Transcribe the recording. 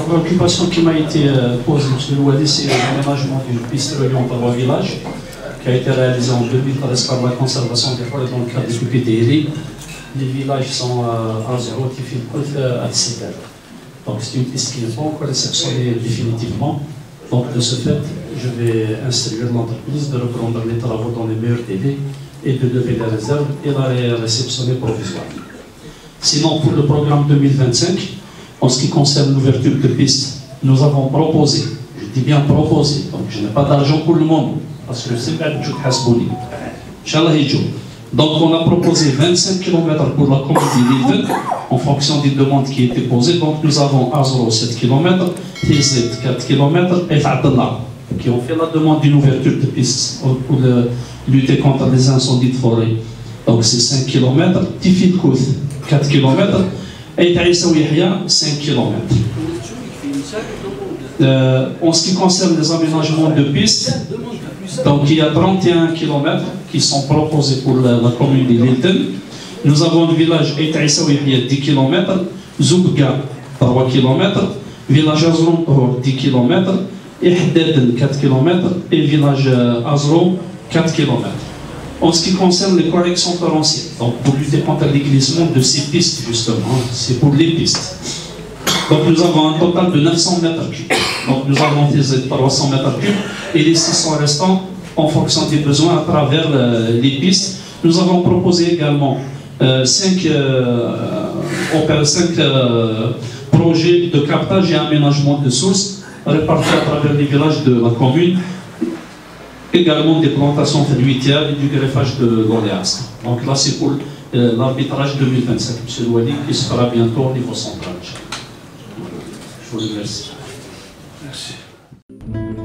préoccupation qui m'a été posée, M. Louadi, c'est l'aménagement d'une piste reliant trois villages, qui a été réalisé en 2013 par la conservation des forêts dans le cadre du PPDRI. Les villages sont à zéro à 17 heures. Donc c'est une piste qui n'est pas encore réceptionnée définitivement. Donc de ce fait, je vais instruire l'entreprise de reprendre les travaux dans les meilleurs délais et de lever les réserves et la réceptionner provisoirement. Sinon, pour le programme 2025, en ce qui concerne l'ouverture de pistes, nous avons proposé, je dis bien proposé, donc je n'ai pas d'argent pour le monde, parce que c'est pas du hasbouni. Inch'Allah, donc on a proposé 25 km pour la commune de Lille, en fonction des demandes qui étaient posées. Donc nous avons Azro 7 km, TZ 4 km et Fadallah, qui ont fait la demande d'une ouverture de pistes pour lutter contre les incendies de forêt. Donc c'est 5 km, Tifid Kouth 4 km et Taïssa Yahya 5 km. En ce qui concerne les aménagements de pistes, donc il y a 31 km qui sont proposés pour la commune de Lilten. Nous avons le village Taïssa Yahya 10 km, Zoubga 3 km, village Azron 10 km, Ihdaden 4 km et village Azro 4 km. En ce qui concerne les corrections torrentielles, donc pour lutter contre les glissements de ces pistes, justement, c'est pour les pistes. Donc nous avons un total de 900 mètres cubes. Donc nous avons fait 300 mètres cubes et les 600 restants en fonction des besoins à travers les pistes. Nous avons proposé également 5 projets de captage et aménagement de sources répartis à travers les villages de la commune. Également des plantations fruitières et du greffage de l'oléasque. Donc là, c'est pour l'arbitrage 2025, M. Louadi, qui se fera bientôt au niveau central. Je vous remercie. Merci.